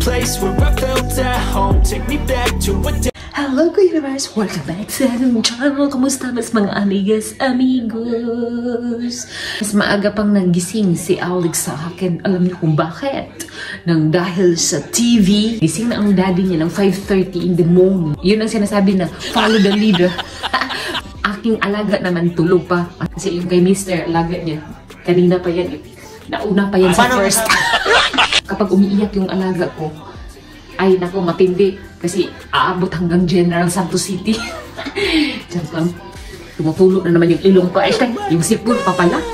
place where I felt at home. Take me back to a day. Hello Universe! Welcome back sa ating channel. Kamusta mas mga amigas, amigos? Mas maaga pang nagising si Alex sa akin. Alam niyo kung bakit? Nang dahil sa TV, gising na ang daddy niya ng 5:30 in the morning. Yun ang sinasabi na, follow the leader. Aking alaga naman tulog pa. Kasi yung kay Mr. alaga niya, kanina pa yan. Nauna pa yan sa first. Kapag umiiyak yung alaga ko, ay naku, matindi. Kasi aabot hanggang General Santos City. Diyan lang. Tumutulog na naman yung ilong ko. Ay, yung sipon pa pala.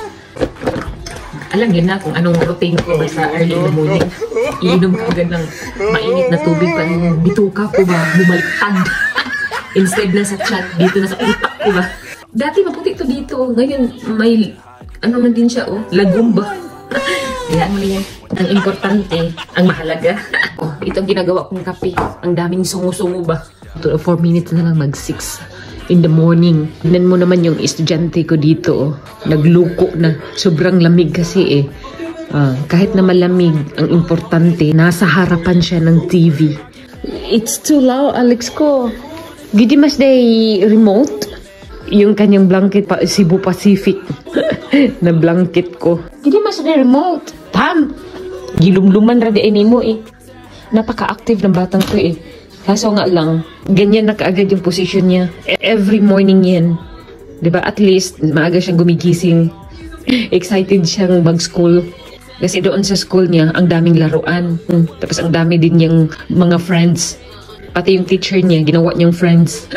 Alam niyo na kung anong routine ko sa early in the morning. Iinom ko agad ng mainit na tubig pa. Bituka ko ba? Bumaliktad. Instead na sa chat, dito na sa utak ko ba? Dati maputi ito dito. Ngayon, may ano na din siya, oh. Lagom ba? Yan mo yan. Ang importante, ang mahalaga. Oh, itong ginagawa kong kape. Ang daming sungo-sungo ba? 4 minutes na lang mag-6 in the morning. Tignan mo naman yung estudyante ko dito. Oh. Nagluko na. Sobrang lamig kasi eh. Kahit na malamig, ang importante, nasa harapan siya ng TV. It's too loud, Alex ko. Gidi mas day remote. Yung kanyang blanket pa, Cebu Pacific na blanket ko. Gidi mas day remote. Tam! Gilumluman ra di mo eh. Napaka-active ng batang to eh. Kaso nga lang, ganyan na kaagad yung position niya. Every morning yan. Diba? At least, maaga siyang gumigising. Excited siyang mag-school. Kasi doon sa school niya, ang daming laruan. Tapos ang dami din niyang mga friends. Pati yung teacher niya, ginawa niyang friends.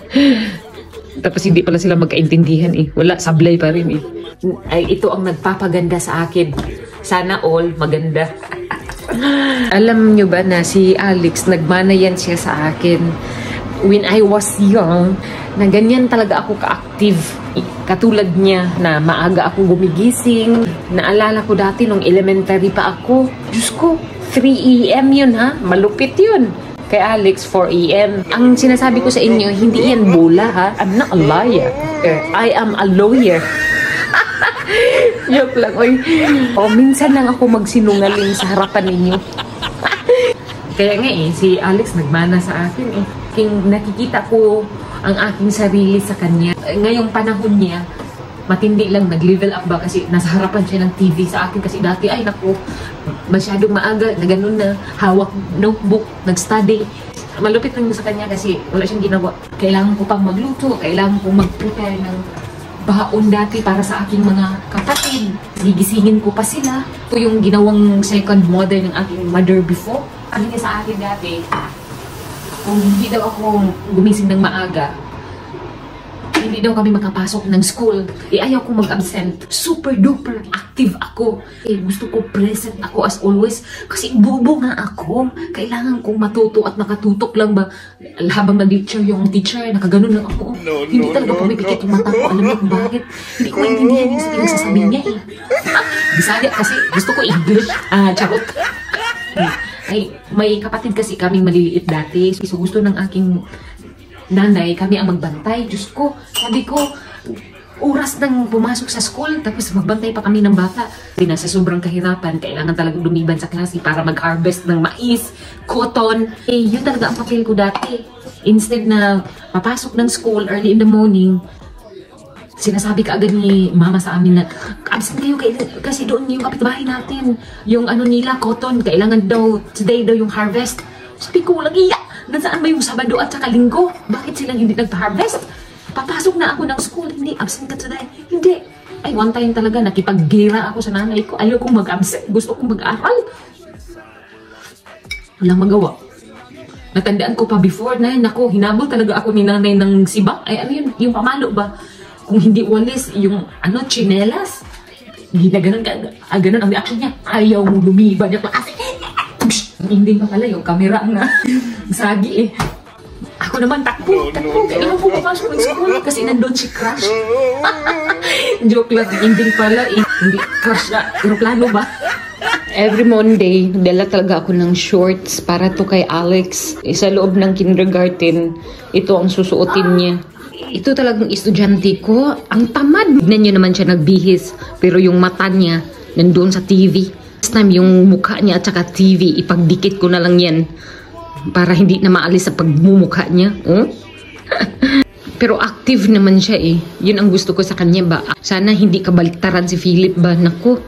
Tapos hindi pala sila magkaintindihan eh. Wala, sablay pa rin eh. Ay, ito ang nagpapaganda sa akin. Sana all maganda. Alam nyo ba na si Alex, nagmana yan siya sa akin. When I was young, na ganyan talaga ako ka-active. Katulad niya na maaga ako gumigising. Naalala ko dati nung elementary pa ako. Diyos ko, 3 AM yun ha. Malupit yun. Kay Alex, 4 AM. Ang sinasabi ko sa inyo, hindi yan bola ha. I'm not a liar. I am a lawyer. Joke lang, oy. O, minsan lang ako magsinungaling sa harapan ninyo. Kaya nga eh, si Alex nagmana sa akin eh. Nakikita ko ang aking sarili sa kanya. Ngayong panahon niya, matindi lang, nag-level up ba kasi nasa harapan siya ng TV sa akin. Kasi dati, ay naku, masyadong maaga, na ganun na, hawak notebook, nag-study. Malupit lang sa kanya kasi wala siyang ginawa. Kailangan ko pang magluto, kailangan ko mag-prepare ng baon dati para sa aking mga kapatid. Gigisingin ko pa sila. Ito yung ginawang second mother ng aking mother before. Ano niya sa akin dati, kung hindi daw ako gumising ng maaga, hindi daw kami makapasok ng school. Ayaw ko mag-absent. Super duper active ako. Gusto ko present ako as always. Kasi bobo nga ako. Kailangan kong matuto at nakatutok lang ba. Habang nag-lecture yung teacher, nakaganon lang ako. Hindi talaga pumipikit yung mata ko. Alam mo kung bakit? Hindi ko maintindihan yung pinagsasabihin niya eh. Bisaya kasi gusto ko English. Charot. Ay, may kapatid kasi kaming maliliit dati. So gusto ng aking nanay, kami ang magbantay. Diyos ko, sabi ko, oras nang pumasok sa school, tapos magbantay pa kami ng bata. Nasa sobrang kahirapan, kailangan talagang lumiban sa klase para mag-harvest ng mais, cotton. Yun talaga ang papel ko dati. Instead na papasok ng school early in the morning, sinasabi ka agad ni mama sa amin na, absent kayo kasi doon yung kapitbahay natin. Yung ano nila, cotton, kailangan daw, today daw yung harvest. Sabi ko, lagi nasaan ba yung Sabado at saka Linggo? Bakit silang hindi nagpa-harvest? Papasok na ako ng school, hindi, absent ka today. Hindi. Ay, one time talaga, nakipag-gira ako sa nanay ko. Ayaw kong mag-absent, gusto kong mag-aral. Walang magawa. Natandaan ko pa before na, nako, hinabol talaga ako ni nanay ng sibak. Ay, ano yun, yung pamalo ba? Kung hindi walis, yung, ano, chinelas. Hindi na ganun, ganun ang reaction niya. Ayaw mo lumiban niya klase. Hindi pa pala yung camera na sagi eh. Ako naman takbo. Kailangan ko papasok ng school kasi nandun si Crush. Joke lang, hindi pala eh. Hindi crush na aeroplano ba? Every Monday, dala talaga ako ng shorts para to kay Alex. Sa loob ng kindergarten, ito ang susuotin niya. Ito talagang estudyante ko. Ang tamad. Tignan niyo naman siya nagbihis. Pero yung mata niya, nandun sa TV. Next time yung mukha niya at saka TV, ipagdikit ko na lang yan. Para hindi na maalis sa pagmumukha niya. Oh? Pero active naman siya eh. Yun ang gusto ko sa kanya ba. Sana hindi kabaliktaran si Philip ba. Naku.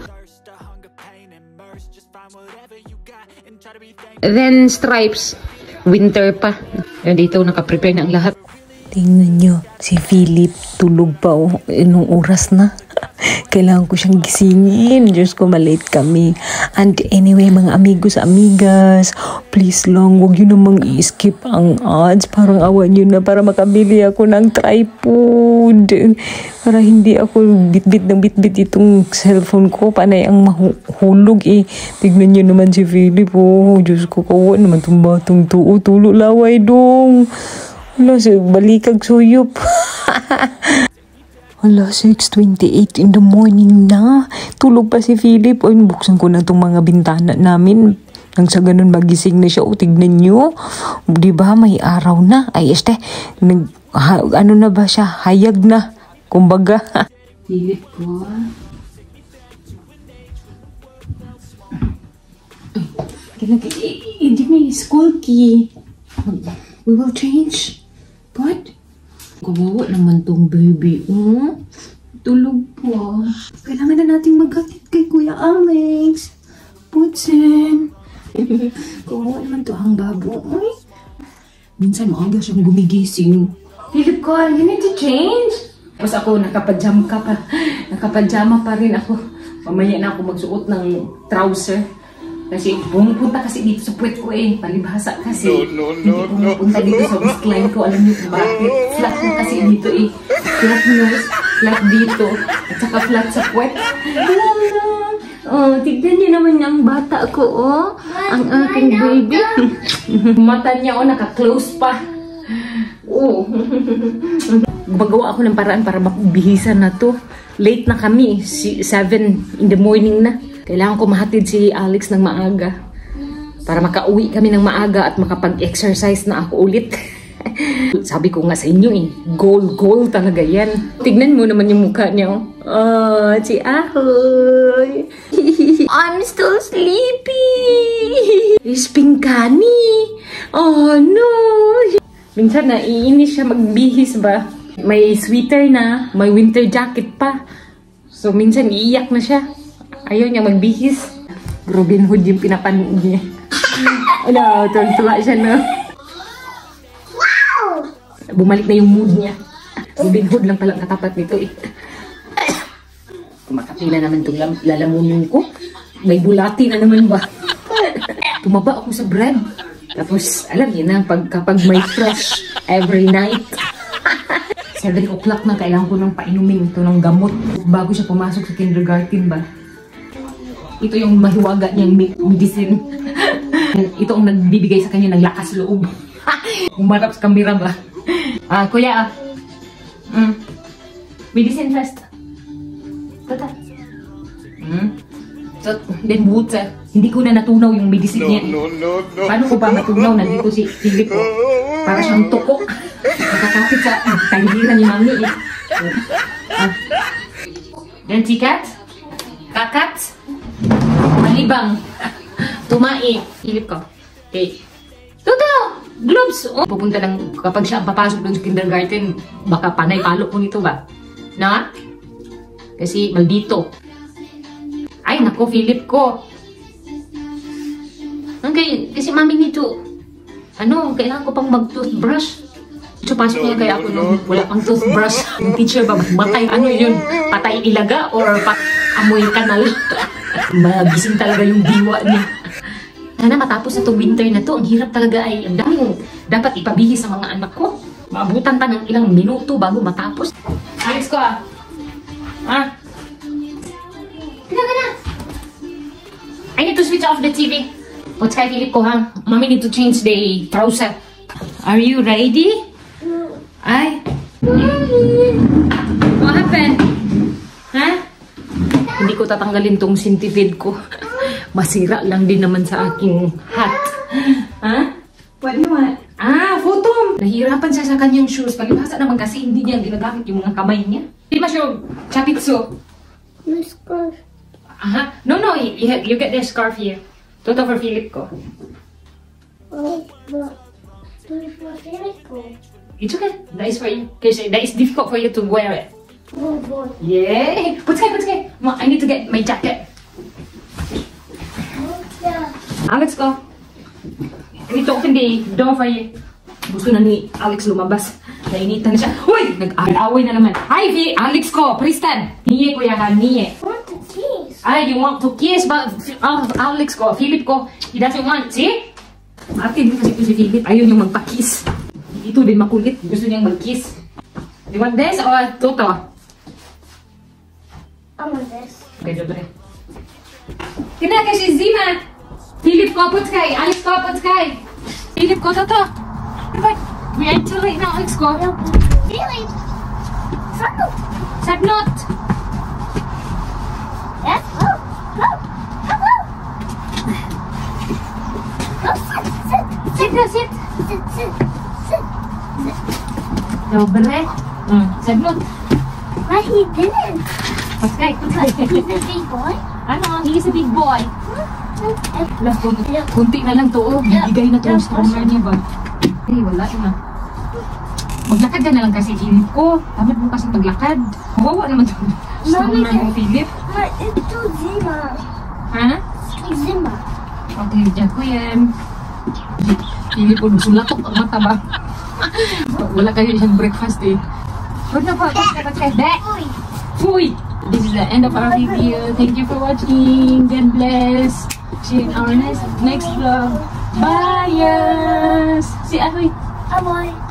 Then stripes. Winter pa. Dito nakaprepare na ang lahat. Tingnan nyo, si Philip tulog pa oh. Nung oras na. Kailangan ko siyang gisingin. Diyos ko, malate kami. And anyway, mga amigos, amigas, please lang, huwag yun namang i-skip ang ads. Parang awan yun na para makabili ako ng tripod. Para hindi ako bitbit itong cellphone ko. Panay ang mahulog eh. Tignan nyo naman si Philip. Oh, Diyos ko, kawa naman itong batong tuo. Tulo laway dong. Wala, balikag suyop. Wala, 6:28 in the morning na. Tulog pa si Philip. Ay, buksan ko na itong mga bintana namin. Nang sa ganun magising na siya. O, tignan nyo. Diba, may araw na. Ay, ano na ba siya? Hayag na. Kumbaga. Philip ko. Hindi may school key. We will change. What? Kawawa naman tong baby. Tulog po. Kailangan na nating maghatid kay Kuya Alex. Putsin. Kawawa naman to ang babo. Ay. Minsan maaga siyang gumigising. Philip ko, you need to change. Tapos ako, nakapajama pa rin ako. Mamaya na ako magsuot ng trouser. Kasi pumupunta kasi dito sa puwet ko eh. Palibhasa kasi. Hindi pumupunta dito sa waistline ko. Alam niyo kung bakit. Flat na kasi dito eh. Flat nose, flat dito. At saka flat sa puwet. Oh, tignan niyo naman yung bata ko, oh. Ang aking baby. Mata niya, oh, naka-close pa. Oh. Gumagawa ako ng paraan para mabihisan na to. Late na kami. 7 in the morning na. Kailangan ko mahatid si Alex ng maaga para makauwi kami ng maaga at makapag-exercise na ako ulit. Sabi ko nga sa inyo eh, goal talaga yan. Tignan mo naman yung mukha niya. Oh, si Ahoy. I'm still sleepy. It's Pinkani. Oh no. Minsan naiinis siya magbihis ba. May sweater na, may winter jacket pa. So minsan iiyak na siya. Ayaw niya magbihis. Robin Hood yung pinapanood niya. Ano, tuwa siya na. Wow! Bumalik na yung mood niya. Robin Hood lang palang katapat nito eh. Kumakapila naman itong lalamunin ko. May bulati na naman ba? Tumaba ako sa bread. Tapos, alam niyo na, kapag may fresh every night. 7 o'clock na, kailangan ko nang painumin ito ng gamot. Bago siya pumasok sa kindergarten ba? Ito yung mahiwaga niyang medicine. Ito ang nagbibigay sa kanya ng lakas loob. Umarap sa kamera ba? Kuya, medicine first. Tata. So, then buta. Hindi ko na natunaw yung medicine niya. No. Paano ko ba matunaw? Nandito si Philip ko. Para siyang tuko. Nakakapit sa tanggiran ni mami eh. Then si Kat. Kakat. Malibang. Tumai. Philip ko. Okay. Toto! Gloves! Oh. Pupunta lang kapag siya papasok doon sa kindergarten. Baka panay palo ko nito ba? Na? Kasi maldito. Ay, nako, Philip ko. Okay, kasi mami nito. Kailangan ko pang mag-toothbrush. So, pasok niya kaya ako nung wala pang toothbrush. Yung teacher ba, matay, yun? Patay ilaga or amoy kanal? Magising talaga yung diwa niya. Sana matapos na itong winter na to. Ang hirap talaga ay, ang daming dapat ipabihis sa mga anak ko. Maabutan pa ng ilang minuto bago matapos. Alex ko I need to switch off the TV. What's kay Philip ko ha? Mommy need to change the trouser. Are you ready? Ay. What happened? Ha? Hindi ko tatanggalin tong centipede ko. Masira lang din naman sa aking hat. Ha? What do you want? Photo! Nahihirapan siya sa kanyang shoes. Palibhasa naman kasi hindi niya ginagamit yung mga kamay niya. Di ba siya? Chapitso? No, you get this scarf here. Toto for Philip ko. It's okay. That is for you. Because that is difficult for you to wear it. Yay! Putskay. I need to get my jacket. Alex ko. I need to open the door for you. Gusto na ni Alex lumabas. Nainitan na siya. Uy! Nag-away na naman. Hi, Alex ko. Pristan. Niye ko yahan. Niye. I want to kiss. You want to kiss, but Alex ko, Philip ko, he doesn't want. See? Ate din kasi ito si Philip. Ayun yung magpa-kiss. Ito din makulit. Gusto niyang mag-kiss. You want this or Toto? I want this. Okay, dobre. Kina kasi Zima. Philip ko, Putskay. Alex ko, Putskay. Philip ko, Toto. We are too late now, Alex ko. Really? Sagnot. Yes? Go. Sit na, sit. Sit. Dobre. Sagnot. But he didn't. Putskay. He's a big boy. Ano, he is a big boy. Kunti na lang to, bibigay na to yung stronger niya ba? Wala na. Maglakad ka na lang kasi, Philip ko. Tamad mo kasi maglakad. Mawawa naman to. Stronger mo, Philip. But it's too Zima. Ha? It's Zima. Okay, dyan ko yan. Philip ko, sulatok ang mata ba? Wala kayo isang breakfast eh. Huwag na po, Dek! Uy! This is the end of our video. Thank you for watching. God bless. See you in our next vlog. Bye! Si Ahoy! Bye-bye.